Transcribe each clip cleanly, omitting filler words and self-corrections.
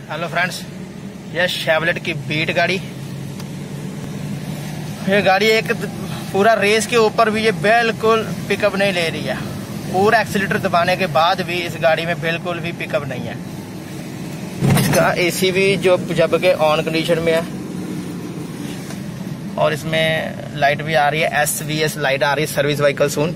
Hello friends, ये Chevrolet की Beat गाड़ी। ये गाड़ी एक पूरा रेस के ऊपर भी ये बिल्कुल पिकअप नहीं ले रही है। पूरा एक्सीलेटर दबाने के बाद भी इस गाड़ी में बिल्कुल भी पिकअप नहीं है। इसका एसी भी जो जब के ऑन कंडीशन में है और इसमें लाइट भी आ रही है, SVS लाइट आ रही है, सर्विस व्हीकल सून।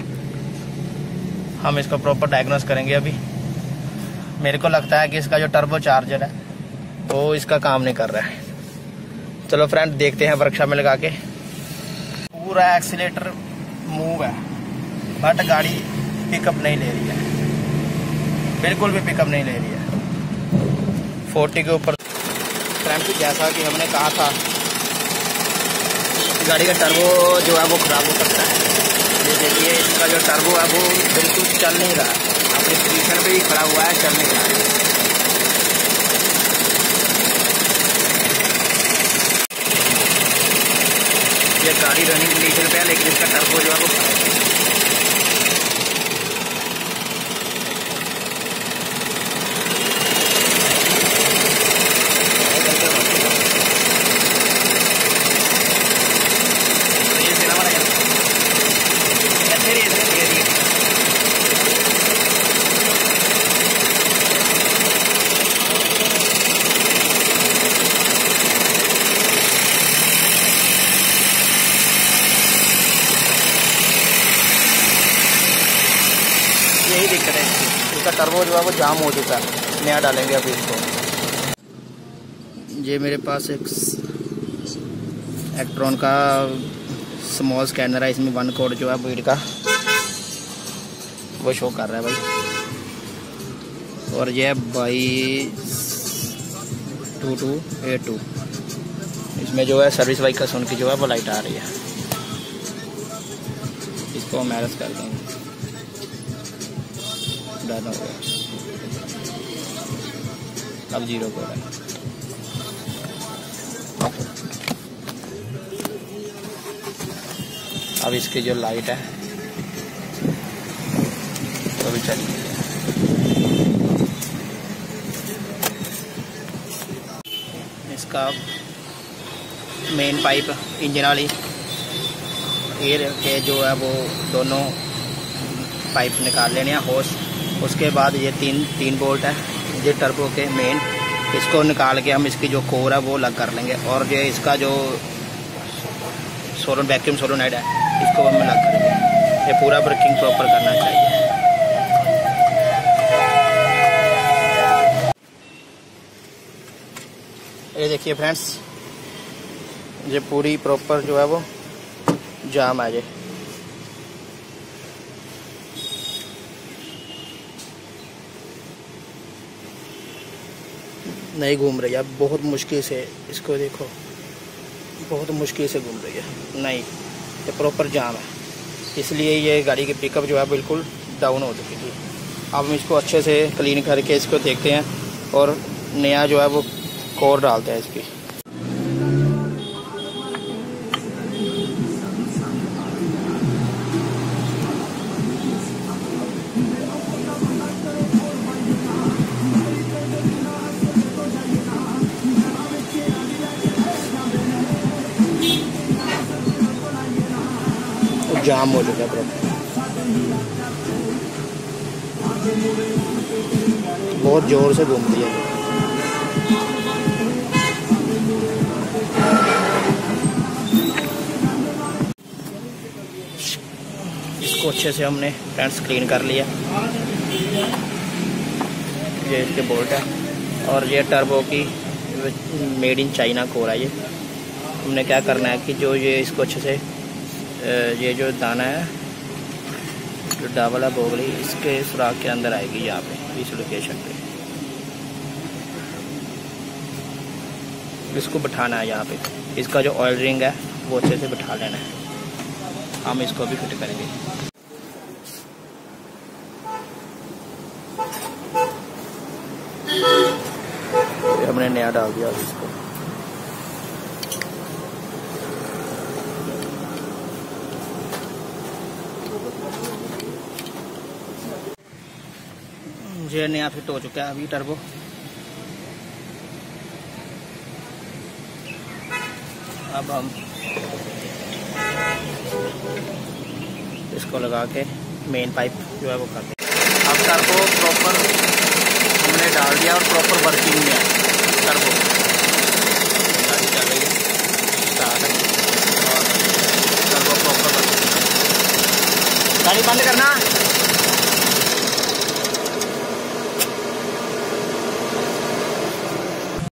हम इसको प्रॉपर डायग्नोस करेंगे। अभी मेरे को लगता है कि इसका जो टर्बो चार्जर है वो इसका काम नहीं कर रहा है। चलो फ्रेंड, देखते हैं वर्कशॉप में लगा के। पूरा एक्सीलेटर मूव है बट गाड़ी पिकअप नहीं ले रही है, बिल्कुल भी पिकअप नहीं ले रही है। 40 के ऊपर फ्रेंड, जैसा कि हमने कहा था, गाड़ी का टर्बो जो है वो खराब हो सकता है। ये देखिए, इसका जो टर्बो है वो बिल्कुल चल नहीं रहा है, अपनी पोजीशन पे ही खड़ा हुआ है, चल नहीं रहा है। ये गाड़ी रनिंग कंडीशन पे है लेकिन इसका टर्बो जो है वो यही दिक्कत है। इसका टर्बो जो है वो जाम हो चुका है, नया डालेंगे अभी इसको। ये मेरे पास एक एक्ट्रॉन का स्मॉल स्कैनर है, इसमें 1 कोड जो है बीट का वो शो कर रहा है भाई। और ये है 2282, इसमें जो है सर्विस व्हीकल सून की जो है वो लाइट आ रही है। इसको हम मैनेज कर देंगे। डन हो गया, अब 0 को है। अब इसकी जो लाइट है तो भी चल रही है। इसका मेन पाइप इंजन वाली एयर के जो है वो दोनों पाइप निकाल लेने हैं, होस। उसके बाद ये तीन बोल्ट है, ये टर्बो के मेन, इसको निकाल के हम इसकी जो कोर है वो अलग कर लेंगे। और ये इसका जो वैक्यूम सोलोनाइड है इसको हम अलग करेंगे। ये पूरा वर्किंग प्रॉपर करना चाहिए। ये देखिए फ्रेंड्स, ये पूरी प्रॉपर जो है वो जाम है। ये नहीं घूम रही है, बहुत मुश्किल से, इसको देखो, बहुत मुश्किल से घूम रही है। नहीं, ये प्रॉपर जाम है, इसलिए ये गाड़ी की पिकअप जो है बिल्कुल डाउन हो चुकी थी। अब हम इसको अच्छे से क्लीन करके इसको देखते हैं और नया जो है वो कोर डालते हैं इसकी। जाम हो चुका है प्रॉपर, बहुत जोर से घूमती है। इसको अच्छे से हमने फ्रेंड्स क्लीन कर लिया। ये इसके बोल्ट है और ये टर्बो की मेड इन चाइना कोर है। ये हमने क्या करना है कि जो ये इसको अच्छे से, ये जो दाना है जो डाबल है बोगली, इसके सुराख के अंदर आएगी, यहाँ पे इस लोकेशन पे। इसको बिठाना है यहाँ पे। इसका जो ऑयल रिंग है वो अच्छे से बिठा लेना है। हम इसको भी फिट करेंगे। हमने नया डाल दिया इसको। ये नया फिट हो चुका है अभी टर्बो। अब हम इसको लगा के मेन पाइप जो है वो कर दें। अब टर्बो प्रॉपर हमने डाल दिया और प्रॉपर वर्किंग में है टर्बो। गाड़ी चल रही है, स्टार्ट है और टर्बो प्रॉपर वर्किंग। गाड़ी बंद करना।